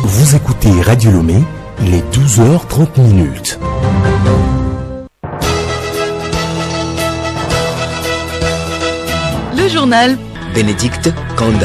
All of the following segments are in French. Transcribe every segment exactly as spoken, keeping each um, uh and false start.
Vous écoutez Radio Lomé, il est douze heures trente minutes. Le journal Bénédicte Kanda.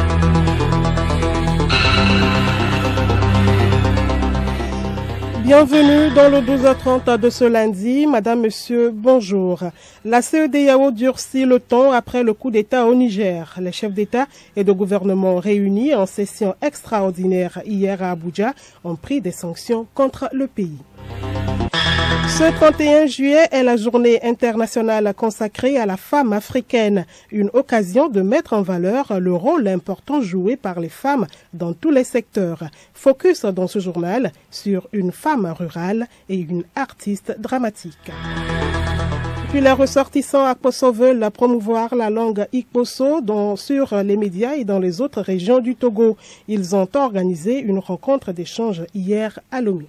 Bienvenue dans le douze heures trente de ce lundi. Madame, Monsieur, bonjour. La C E D A O durcit le ton après le coup d'État au Niger. Les chefs d'État et de gouvernement réunis en session extraordinaire hier à Abuja ont pris des sanctions contre le pays. Ce trente et un juillet est la journée internationale consacrée à la femme africaine, une occasion de mettre en valeur le rôle important joué par les femmes dans tous les secteurs. Focus dans ce journal sur une femme rurale et une artiste dramatique. Puis les ressortissants Akposso veulent promouvoir la langue Ikposso dans, sur les médias et dans les autres régions du Togo. Ils ont organisé une rencontre d'échange hier à Lomé.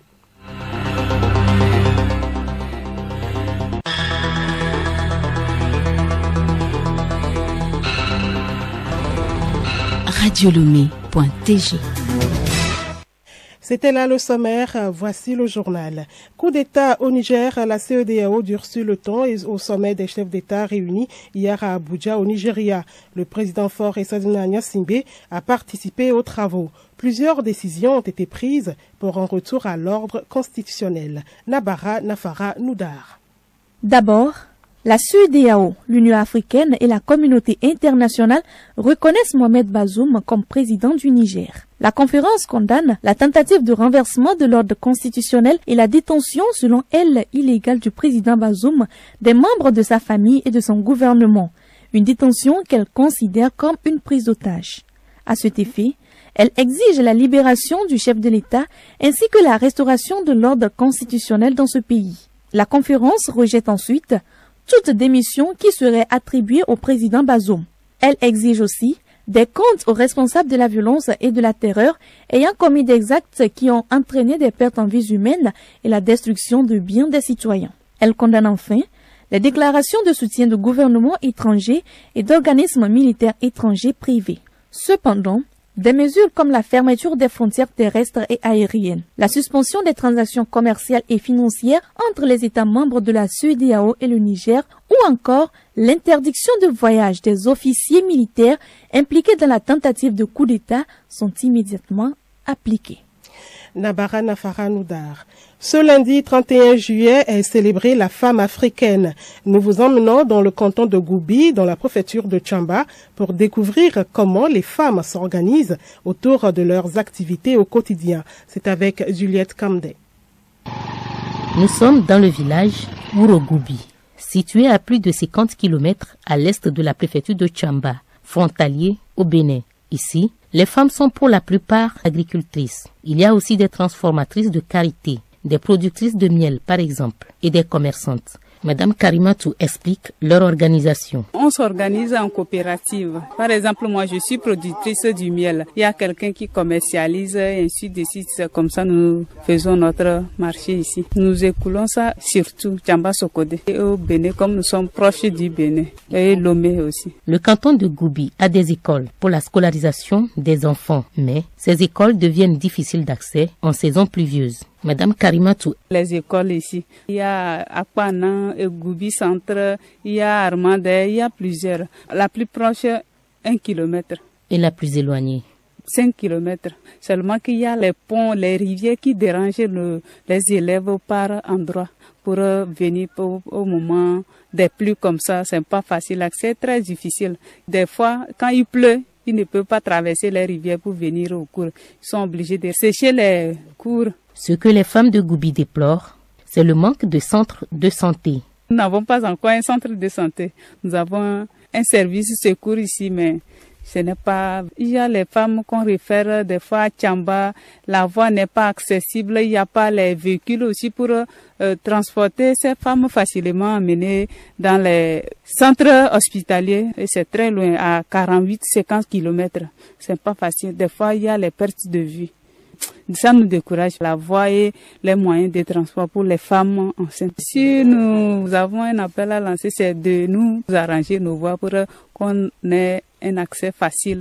radio lomé point t g. C'était là le sommaire, voici le journal. Coup d'État au Niger, la C E D A O durcit le ton au sommet des chefs d'État réunis hier à Abuja au Nigeria. Le président Faure Essaouna Gnassingbé a participé aux travaux. Plusieurs décisions ont été prises pour un retour à l'ordre constitutionnel. Nabara Nafara Noudar. D'abord, la C E D A O, l'Union africaine et la communauté internationale reconnaissent Mohamed Bazoum comme président du Niger. La conférence condamne la tentative de renversement de l'ordre constitutionnel et la détention, selon elle, illégale du président Bazoum, des membres de sa famille et de son gouvernement. Une détention qu'elle considère comme une prise d'otage. À cet effet, elle exige la libération du chef de l'État ainsi que la restauration de l'ordre constitutionnel dans ce pays. La conférence rejette ensuite toute démission qui serait attribuée au président Bazoum. Elle exige aussi des comptes aux responsables de la violence et de la terreur ayant commis des actes qui ont entraîné des pertes en vies humaines et la destruction de biens des citoyens. Elle condamne enfin les déclarations de soutien de gouvernements étrangers et d'organismes militaires étrangers privés. Cependant, des mesures comme la fermeture des frontières terrestres et aériennes, la suspension des transactions commerciales et financières entre les États membres de la C E D A O et le Niger, ou encore l'interdiction de voyage des officiers militaires impliqués dans la tentative de coup d'État sont immédiatement appliquées. Nabara Nafara Noudar. Ce lundi trente et un juillet est célébrée la femme africaine. Nous vous emmenons dans le canton de Goubi, dans la préfecture de Tchamba, pour découvrir comment les femmes s'organisent autour de leurs activités au quotidien. C'est avec Juliette Kamdé. Nous sommes dans le village Ourogoubi, situé à plus de cinquante kilomètres à l'est de la préfecture de Tchamba, frontalier au Bénin. Ici, les femmes sont pour la plupart agricultrices. Il y a aussi des transformatrices de karité, des productrices de miel par exemple, et des commerçantes. Madame Karimatou explique leur organisation. On s'organise en coopérative. Par exemple, moi je suis productrice du miel. Il y a quelqu'un qui commercialise et ainsi de suite. Comme ça, nous faisons notre marché ici. Nous écoulons ça surtout Tchamba Sokode et au Bénin, comme nous sommes proches du Bénin, et Lomé aussi. Le canton de Goubi a des écoles pour la scolarisation des enfants, mais ces écoles deviennent difficiles d'accès en saison pluvieuse. Madame Karimatou. Les écoles ici, il y a Akpanan, Goubi Centre, il y a Armandais, il y a plusieurs. La plus proche, un kilomètre. Et la plus éloignée? Cinq kilomètres. Seulement qu'il y a les ponts, les rivières qui dérangent le, les élèves par endroit pour venir pour, au moment des pluies comme ça. C'est pas facile, c'est très difficile. Des fois, quand il pleut, ils ne peuvent pas traverser les rivières pour venir au cours. Ils sont obligés de sécher les cours. Ce que les femmes de Goubi déplorent, c'est le manque de centres de santé. Nous n'avons pas encore un centre de santé. Nous avons un service de secours ici, mais ce n'est pas... Il y a les femmes qu'on réfère des fois à Tchamba. La voie n'est pas accessible. Il n'y a pas les véhicules aussi pour euh, transporter ces femmes facilement amenées dans les centres hospitaliers. Et c'est très loin, à quarante-huit à cinquante kilomètres. C'est pas facile. Des fois, il y a les pertes de vue. Ça nous décourage, la voie et les moyens de transport pour les femmes enceintes. Si nous avons un appel à lancer, c'est de nous arranger nos voies pour qu'on ait un accès facile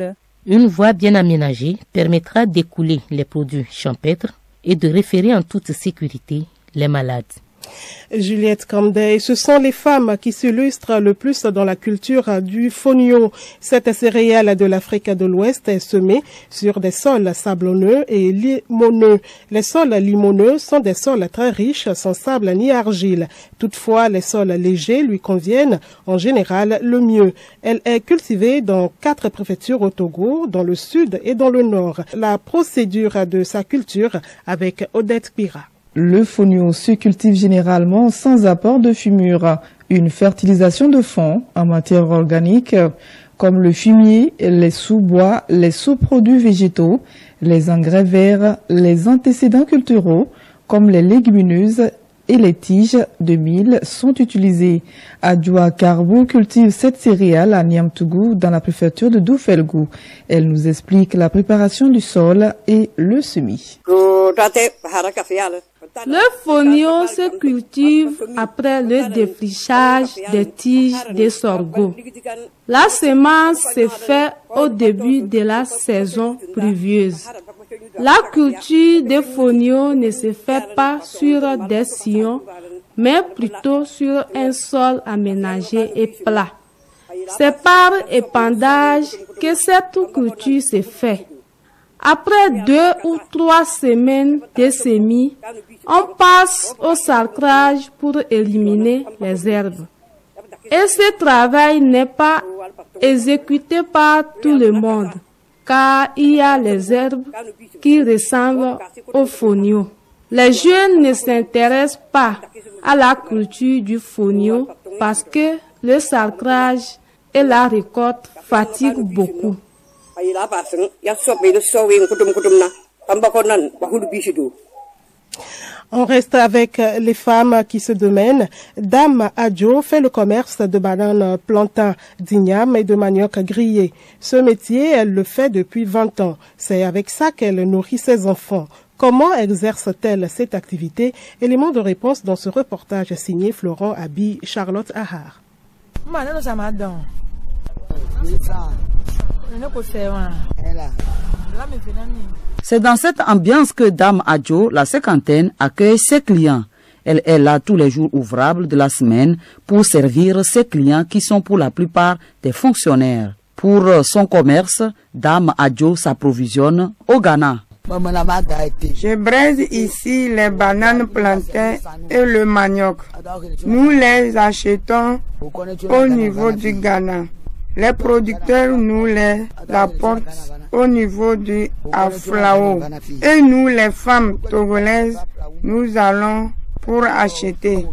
Une voie bien aménagée permettra d'écouler les produits champêtres et de référer en toute sécurité les malades. Juliette Kandé, ce sont les femmes qui s'illustrent le plus dans la culture du fonio. Cette céréale de l'Afrique de l'Ouest est semée sur des sols sablonneux et limoneux. Les sols limoneux sont des sols très riches, sans sable ni argile. Toutefois, les sols légers lui conviennent en général le mieux. Elle est cultivée dans quatre préfectures au Togo, dans le sud et dans le nord. La procédure de sa culture avec Odette Pira. Le fonio se cultive généralement sans apport de fumure. Une fertilisation de fond en matière organique comme le fumier, les sous-bois, les sous-produits végétaux, les engrais verts, les antécédents culturaux comme les légumineuses et les tiges de mil sont utilisés. Adjoua Karbou cultive cette céréale à Niamtougou dans la préfecture de Doufelgou. Elle nous explique la préparation du sol et le semis. Le fonio se cultive après le défrichage des tiges de sorgho. La semence se fait au début de la saison pluvieuse. La culture de fonio ne se fait pas sur des sillons, mais plutôt sur un sol aménagé et plat. C'est par épandage que cette culture se fait. Après deux ou trois semaines de semis, on passe au sarclage pour éliminer les herbes. Et ce travail n'est pas exécuté par tout le monde, car il y a les herbes qui ressemblent au fonio. Les jeunes ne s'intéressent pas à la culture du fonio parce que le sarclage et la récolte fatiguent beaucoup. On reste avec les femmes qui se domènent. Dame Adjo fait le commerce de bananes plantain, d'igname et de manioc grillé. Ce métier, elle le fait depuis vingt ans. C'est avec ça qu'elle nourrit ses enfants. Comment exerce-t-elle cette activité? Élément de réponse dans ce reportage signé Florent Abi, Charlotte Ahar. C'est dans cette ambiance que Dame Adjo, la cinquantaine, accueille ses clients. Elle est là tous les jours ouvrables de la semaine pour servir ses clients qui sont pour la plupart des fonctionnaires. Pour son commerce, Dame Adjo s'approvisionne au Ghana. Je braise ici les bananes plantains et le manioc. Nous les achetons au niveau du Ghana. Les producteurs nous les apportent au niveau du Aflao. Et nous, les femmes togolaises, nous allons pour acheter.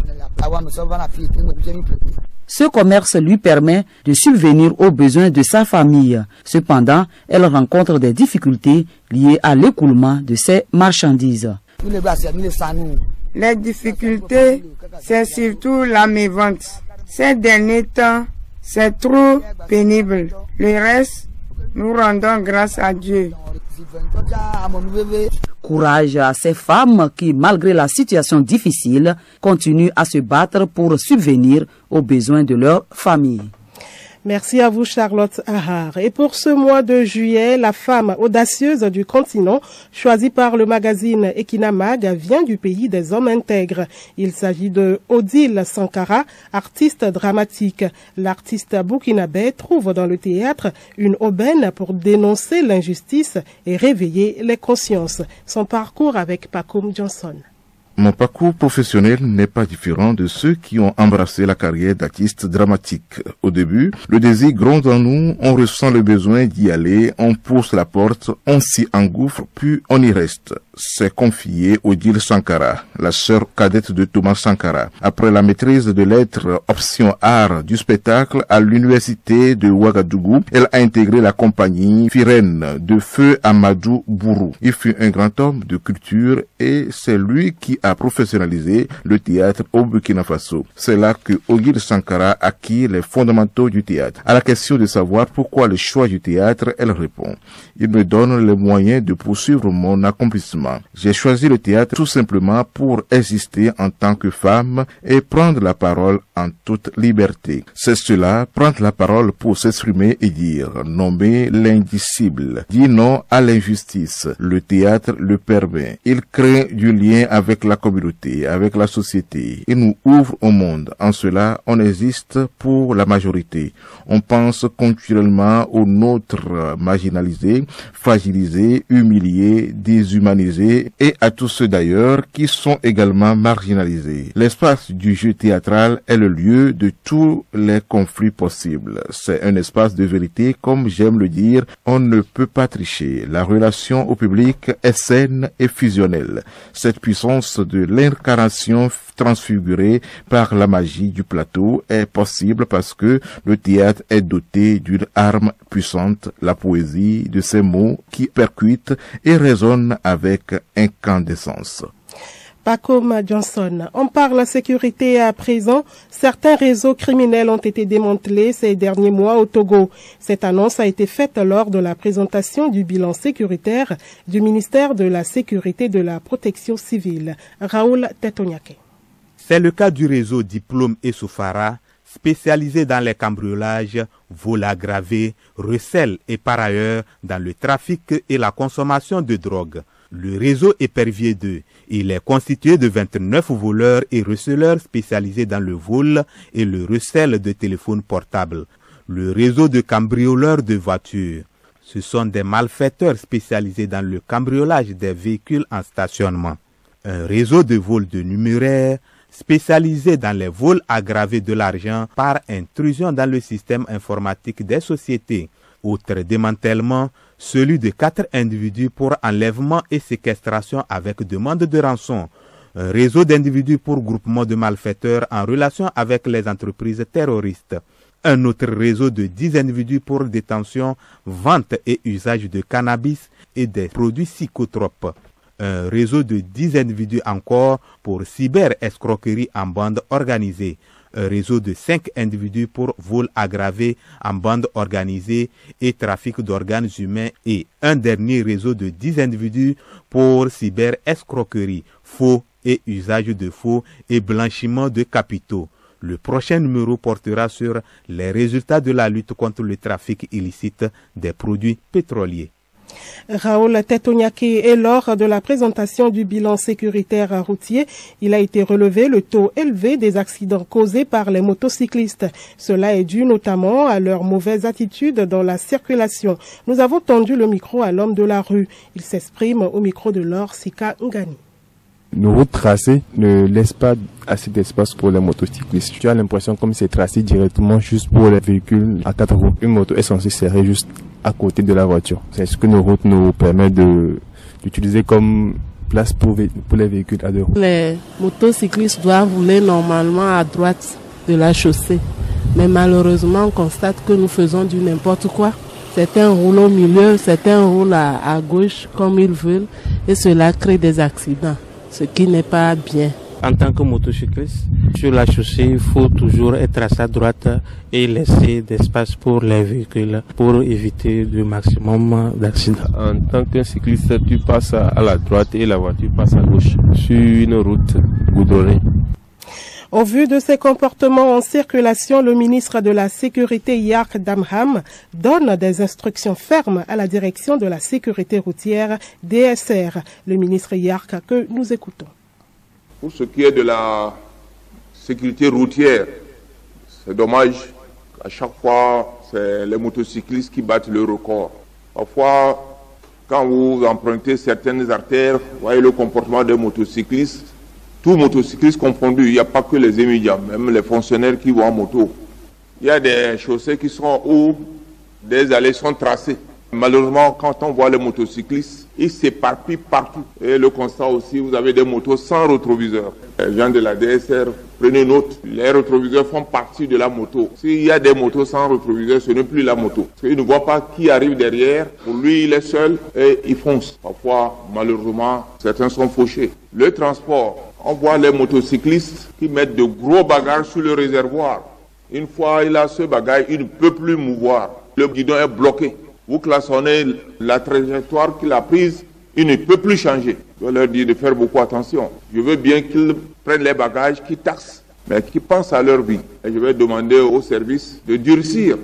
Ce commerce lui permet de subvenir aux besoins de sa famille. Cependant, elle rencontre des difficultés liées à l'écoulement de ses marchandises. Les difficultés, c'est surtout la mévente. Ces derniers temps, c'est trop pénible. Le reste, nous rendons grâce à Dieu. Courage à ces femmes qui, malgré la situation difficile, continuent à se battre pour subvenir aux besoins de leur famille. Merci à vous, Charlotte Ahar. Et pour ce mois de juillet, la femme audacieuse du continent, choisie par le magazine Ekinamag, vient du pays des hommes intègres. Il s'agit de Odile Sankara, artiste dramatique. L'artiste burkinabé trouve dans le théâtre une aubaine pour dénoncer l'injustice et réveiller les consciences. Son parcours avec Pacom Johnson. Mon parcours professionnel n'est pas différent de ceux qui ont embrassé la carrière d'artiste dramatique. Au début, le désir gronde en nous, on ressent le besoin d'y aller, on pousse la porte, on s'y engouffre, puis on y reste. C'est confié Odile Sankara, la sœur cadette de Thomas Sankara. Après la maîtrise de lettres option art du spectacle à l'université de Ouagadougou, elle a intégré la compagnie Firène de feu Amadou Bourou. Il fut un grand homme de culture et c'est lui qui à professionnaliser le théâtre au Burkina Faso. C'est là que Ogil Sankara acquit les fondamentaux du théâtre. À la question de savoir pourquoi le choix du théâtre, elle répond: il me donne les moyens de poursuivre mon accomplissement. J'ai choisi le théâtre tout simplement pour exister en tant que femme et prendre la parole en toute liberté. C'est cela, prendre la parole pour s'exprimer et dire, nommer l'indicible, dire non à l'injustice. Le théâtre le permet. Il crée du lien avec la communauté, avec la société. Il nous ouvre au monde. En cela, on existe pour la majorité. On pense continuellement aux nôtres marginalisés, fragilisés, humiliés, déshumanisés et à tous ceux d'ailleurs qui sont également marginalisés. L'espace du jeu théâtral est le lieu de tous les conflits possibles. C'est un espace de vérité, comme j'aime le dire. On ne peut pas tricher. La relation au public est saine et fusionnelle. Cette puissance de l'incarnation transfigurée par la magie du plateau est possible parce que le théâtre est doté d'une arme puissante, la poésie de ces mots qui percutent et résonnent avec incandescence. Pacom Johnson. On parle sécurité à présent. Certains réseaux criminels ont été démantelés ces derniers mois au Togo. Cette annonce a été faite lors de la présentation du bilan sécuritaire du ministère de la Sécurité et de la Protection civile. Raoul Tetonyake. C'est le cas du réseau Diplôme et Soufara, spécialisé dans les cambriolages, vols aggravés, recels et par ailleurs dans le trafic et la consommation de drogue. Le réseau Épervier deux, il est constitué de vingt-neuf voleurs et receleurs spécialisés dans le vol et le recel de téléphones portables. Le réseau de cambrioleurs de voitures, ce sont des malfaiteurs spécialisés dans le cambriolage des véhicules en stationnement. Un réseau de vol de numéraires, spécialisé dans les vols aggravés de l'argent par intrusion dans le système informatique des sociétés. Autre démantèlement, celui de quatre individus pour enlèvement et séquestration avec demande de rançon. Un réseau d'individus pour groupement de malfaiteurs en relation avec les entreprises terroristes. Un autre réseau de dix individus pour détention, vente et usage de cannabis et des produits psychotropes. Un réseau de dix individus encore pour cyber-escroquerie en bande organisée. Un réseau de cinq individus pour vol aggravé en bande organisée et trafic d'organes humains et un dernier réseau de dix individus pour cyber-escroquerie, faux et usage de faux et blanchiment de capitaux. Le prochain numéro portera sur les résultats de la lutte contre le trafic illicite des produits pétroliers. Raoul Tetonyake, et lors de la présentation du bilan sécuritaire routier, il a été relevé le taux élevé des accidents causés par les motocyclistes. Cela est dû notamment à leur mauvaise attitude dans la circulation. Nous avons tendu le micro à l'homme de la rue. Il s'exprime au micro de Laure Sika Ngani. Nos routes tracées ne laissent pas assez d'espace pour les motocyclistes. Tu as l'impression comme c'est tracé directement juste pour les véhicules à quatre roues. Une moto est censée serrer juste à côté de la voiture. C'est ce que nos routes nous permettent de, d'utiliser comme place pour, pour les véhicules à deux roues. Les motocyclistes doivent rouler normalement à droite de la chaussée. Mais malheureusement, on constate que nous faisons du n'importe quoi. Certains roulent au milieu, certains roulent à, à gauche comme ils veulent et cela crée des accidents, ce qui n'est pas bien. En tant que motocycliste, sur la chaussée, il faut toujours être à sa droite et laisser d'espace pour les véhicules pour éviter le maximum d'accidents. En tant que cycliste, tu passes à la droite et la voiture passe à gauche sur une route goudronnée. Au vu de ces comportements en circulation, le ministre de la Sécurité Yark Damham donne des instructions fermes à la direction de la sécurité routière D S R. Le ministre Yark que nous écoutons. Pour ce qui est de la sécurité routière, c'est dommage qu'à chaque fois, c'est les motocyclistes qui battent le record. Parfois, quand vous empruntez certaines artères, vous voyez le comportement des motocyclistes. Tous motocyclistes confondus, il n'y a pas que les immédiats, même les fonctionnaires qui vont en moto. Il y a des chaussées qui sont où des allées sont tracées. Malheureusement, quand on voit les motocyclistes, ils s'éparpillent partout. Et le constat aussi, vous avez des motos sans rétroviseur. Les gens de la D S R, prenez note, les rétroviseurs font partie de la moto. S'il y a des motos sans rétroviseur, ce n'est plus la moto. Parce qu'il ne voit pas qui arrive derrière. Pour lui, il est seul et il fonce. Parfois, malheureusement, certains sont fauchés. Le transport, On voit les motocyclistes qui mettent de gros bagages sur le réservoir. Une fois il a ce bagage, il ne peut plus mouvoir. Le guidon est bloqué. Vous klaxonnez la trajectoire qu'il a prise, il ne peut plus changer. Je leur dis de faire beaucoup attention. Je veux bien qu'ils prennent les bagages, qu'ils taxent, mais qu'ils pensent à leur vie. Et je vais demander au service de durcir.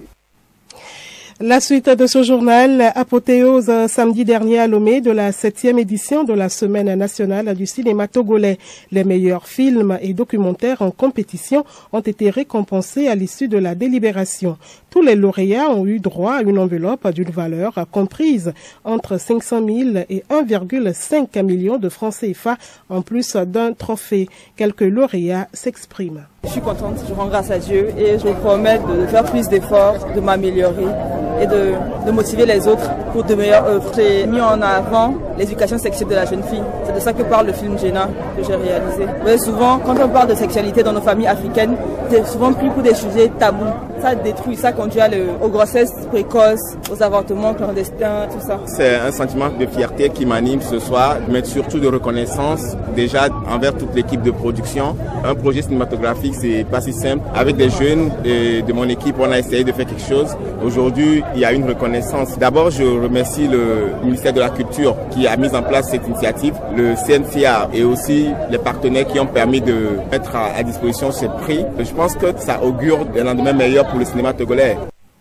La suite de ce journal, apothéose samedi dernier à Lomé de la septième édition de la Semaine nationale du cinéma togolais. Les meilleurs films et documentaires en compétition ont été récompensés à l'issue de la délibération. Tous les lauréats ont eu droit à une enveloppe d'une valeur comprise entre cinq cent mille et un virgule cinq million de francs C F A, en plus d'un trophée. Quelques lauréats s'expriment. Je suis contente, je rends grâce à Dieu et je me promets de faire plus d'efforts, de m'améliorer et de, de motiver les autres pour de meilleures œuvres. J'ai mis en avant l'éducation sexuelle de la jeune fille. C'est de ça que parle le film Jenna que j'ai réalisé. Mais souvent, quand on parle de sexualité dans nos familles africaines, c'est souvent pris pour des sujets tabous. Ça détruit, ça conduit à le, aux grossesses précoces, aux avortements clandestins, tout ça. C'est un sentiment de fierté qui m'anime ce soir, mais surtout de reconnaissance déjà envers toute l'équipe de production. Un projet cinématographique, c'est pas si simple. Avec des jeunes de, de mon équipe, on a essayé de faire quelque chose. Aujourd'hui, il y a une reconnaissance. D'abord, je remercie le ministère de la Culture qui a mis en place cette initiative, le C N C A et aussi les partenaires qui ont permis de mettre à, à disposition ce prix. Je pense que ça augure un lendemain meilleur pour le cinéma togolais.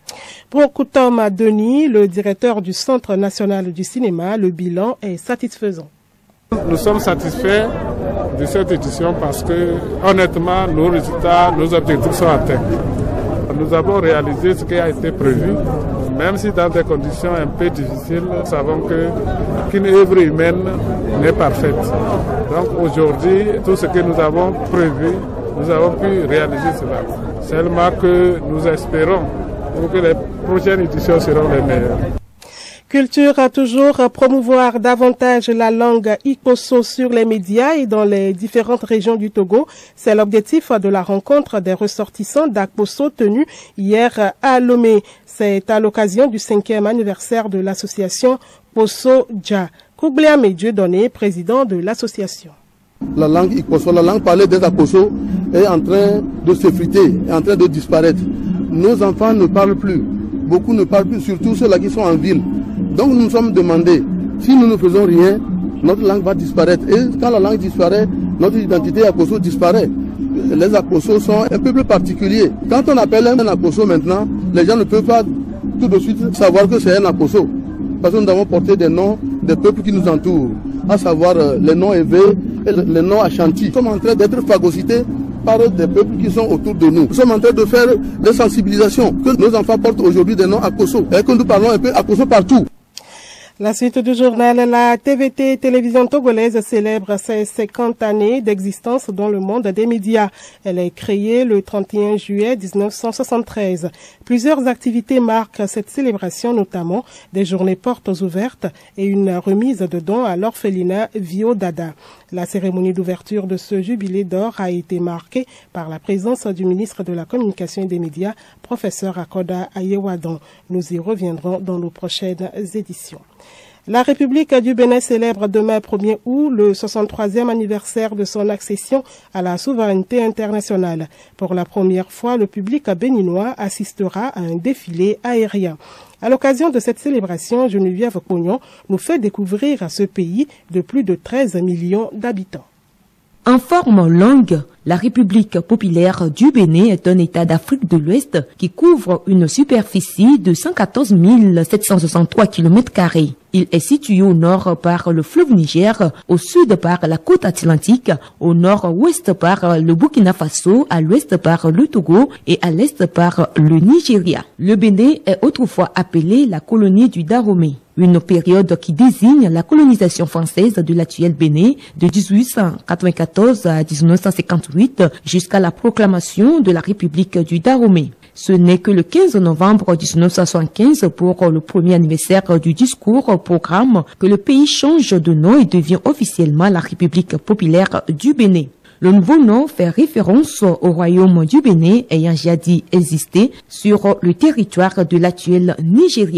Pour Koutom Denis, le directeur du Centre national du cinéma, le bilan est satisfaisant. Nous sommes satisfaits de cette édition parce que, honnêtement, nos résultats, nos objectifs sont atteints. Nous avons réalisé ce qui a été prévu, même si dans des conditions un peu difficiles, nous savons que qu'une œuvre humaine n'est parfaite. Donc aujourd'hui, tout ce que nous avons prévu, nous avons pu réaliser cela. Seulement que nous espérons que les prochaines éditions seront les meilleures. Culture a toujours promouvoir davantage la langue Ikosso sur les médias et dans les différentes régions du Togo. C'est l'objectif de la rencontre des ressortissants d'Akposso tenue hier à Lomé. C'est à l'occasion du cinquième anniversaire de l'association Posso Dja. Koublia Dieudonné, président de l'association. La langue Ikosso, la langue parlée des Akposso est en train de s'effriter, est en train de disparaître. Nos enfants ne parlent plus. Beaucoup ne parlent plus, surtout ceux-là qui sont en ville. Donc nous nous sommes demandé, si nous ne faisons rien, notre langue va disparaître. Et quand la langue disparaît, notre identité Akposso disparaît. Les Akposso sont un peuple particulier. Quand on appelle un Akposso maintenant, les gens ne peuvent pas tout de suite savoir que c'est un Akposso. Parce que nous avons porté des noms des peuples qui nous entourent, à savoir les noms Évé et les noms Ashanti. Nous sommes en train d'être phagocytés par des peuples qui sont autour de nous. Nous sommes en train de faire des sensibilisations, que nos enfants portent aujourd'hui des noms Akposso et que nous parlons un peu Akposso partout. La suite du journal, la T V T, télévision togolaise, célèbre ses cinquante années d'existence dans le monde des médias. Elle est créée le trente et un juillet mille neuf cent soixante-treize. Plusieurs activités marquent cette célébration, notamment des journées portes ouvertes et une remise de dons à l'orphelinat Vio Dada. La cérémonie d'ouverture de ce jubilé d'or a été marquée par la présence du ministre de la Communication et des Médias, professeur Akoda Ayewadon. Nous y reviendrons dans nos prochaines éditions. La République du Bénin célèbre demain premier août le soixante-troisième anniversaire de son accession à la souveraineté internationale. Pour la première fois, le public béninois assistera à un défilé aérien. À l'occasion de cette célébration, Geneviève Cognon nous fait découvrir ce pays de plus de treize millions d'habitants. En forme longue, la République populaire du Bénin est un État d'Afrique de l'Ouest qui couvre une superficie de cent quatorze mille sept cent soixante-trois kilomètres carrés. Il est situé au nord par le fleuve Niger, au sud par la côte atlantique, au nord-ouest par le Burkina Faso, à l'ouest par le Togo et à l'est par le Nigeria. Le Bénin est autrefois appelé la colonie du Dahomey, une période qui désigne la colonisation française de l'actuel Bénin de dix-huit cent quatre-vingt-quatorze à mille neuf cent cinquante-huit jusqu'à la proclamation de la République du Dahomey. Ce n'est que le quinze novembre mille neuf cent soixante-quinze, pour le premier anniversaire du discours programme, que le pays change de nom et devient officiellement la République populaire du Bénin. Le nouveau nom fait référence au royaume du Bénin ayant jadis existé sur le territoire de l'actuel Nigeria.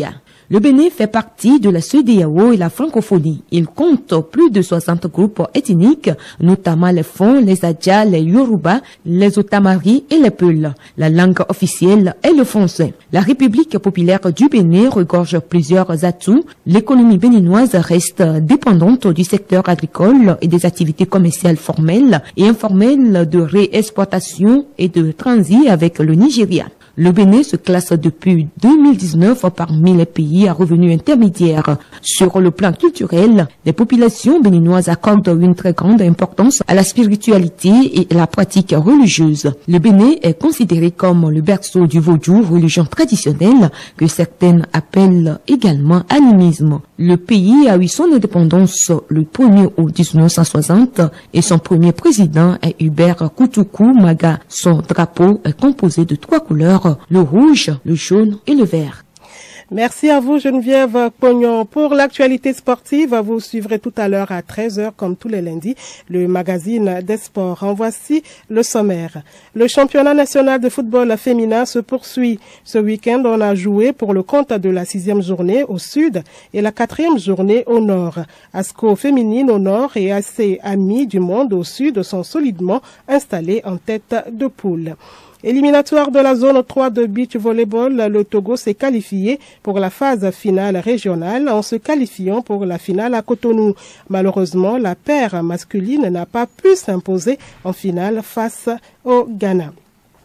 Le Bénin fait partie de la C E D E A O et la francophonie. Il compte plus de soixante groupes ethniques, notamment les Fon, les Adja, les Yoruba, les Otamari et les Peuls. La langue officielle est le français. La République populaire du Bénin regorge plusieurs atouts. L'économie béninoise reste dépendante du secteur agricole et des activités commerciales formelles et informelles de réexportation et de transit avec le Nigeria. Le Bénin se classe depuis deux mille dix-neuf parmi les pays à revenus intermédiaires. Sur le plan culturel, les populations béninoises accordent une très grande importance à la spiritualité et à la pratique religieuse. Le Bénin est considéré comme le berceau du vaudou, religion traditionnelle que certaines appellent également animisme. Le pays a eu son indépendance le premier août mille neuf cent soixante et son premier président est Hubert Koutoukou Maga. Son drapeau est composé de trois couleurs, le rouge, le jaune et le vert. Merci à vous Geneviève Pognon. Pour l'actualité sportive, vous suivrez tout à l'heure à treize heures comme tous les lundis le magazine des sports. En voici le sommaire. Le championnat national de football féminin se poursuit. Ce week-end, on a joué pour le compte de la sixième journée au sud et la quatrième journée au nord. ASCO féminine au nord et A C Amis du monde au sud sont solidement installés en tête de poule. Éliminatoire de la zone trois de beach volleyball, le Togo s'est qualifié pour la phase finale régionale en se qualifiant pour la finale à Cotonou. Malheureusement, la paire masculine n'a pas pu s'imposer en finale face au Ghana.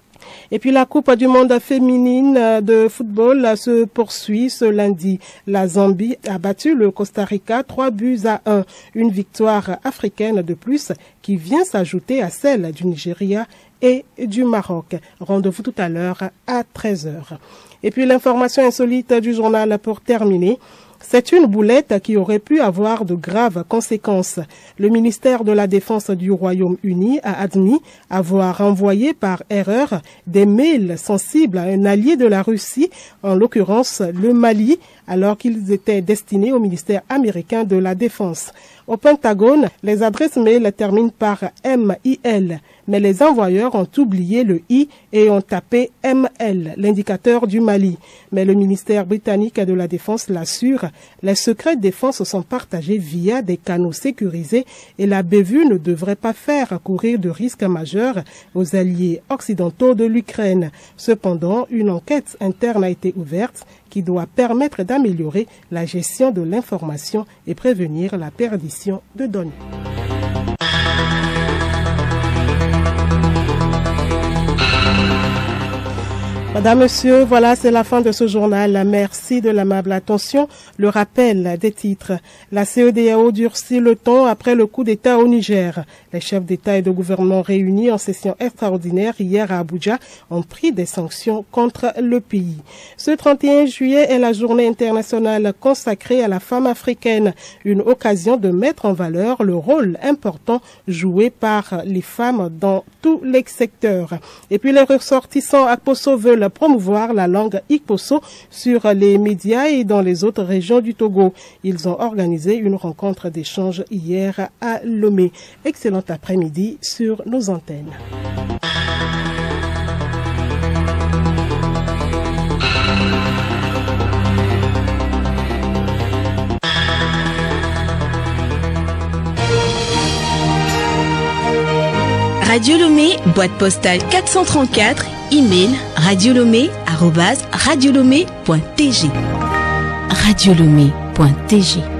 Et puis la Coupe du monde féminine de football se poursuit ce lundi. La Zambie a battu le Costa Rica trois buts à un. Une victoire africaine de plus qui vient s'ajouter à celle du Nigeria et du Maroc. Rendez-vous tout à l'heure à treize heures. Et puis l'information insolite du journal pour terminer. C'est une boulette qui aurait pu avoir de graves conséquences. Le ministère de la Défense du Royaume-Uni a admis avoir envoyé par erreur des mails sensibles à un allié de la Russie, en l'occurrence le Mali, alors qu'ils étaient destinés au ministère américain de la Défense. Au Pentagone, les adresses mail terminent par M I L, mais les envoyeurs ont oublié le I et ont tapé M L, l'indicateur du Mali. Mais le ministère britannique de la Défense l'assure, les secrets de défense sont partagés via des canaux sécurisés et la bévue ne devrait pas faire courir de risques majeurs aux alliés occidentaux de l'Ukraine. Cependant, une enquête interne a été ouverte qui doit permettre d'améliorer la gestion de l'information et prévenir la perdition de données. Madame, Monsieur, voilà, c'est la fin de ce journal. Merci de l'amable attention. Le rappel des titres. La C E D E A O durcit le ton après le coup d'État au Niger. Les chefs d'État et de gouvernement réunis en session extraordinaire hier à Abuja ont pris des sanctions contre le pays. Ce trente et un juillet est la journée internationale consacrée à la femme africaine. Une occasion de mettre en valeur le rôle important joué par les femmes dans tous les secteurs. Et puis les ressortissants Akposso veulent promouvoir la langue Ikposso sur les médias et dans les autres régions du Togo. Ils ont organisé une rencontre d'échange hier à Lomé. Excellent après-midi sur nos antennes. Radio Lomé, boîte postale quatre cent trente-quatre, email radiolomé arobase radiolomé point t g. radiolomé point t g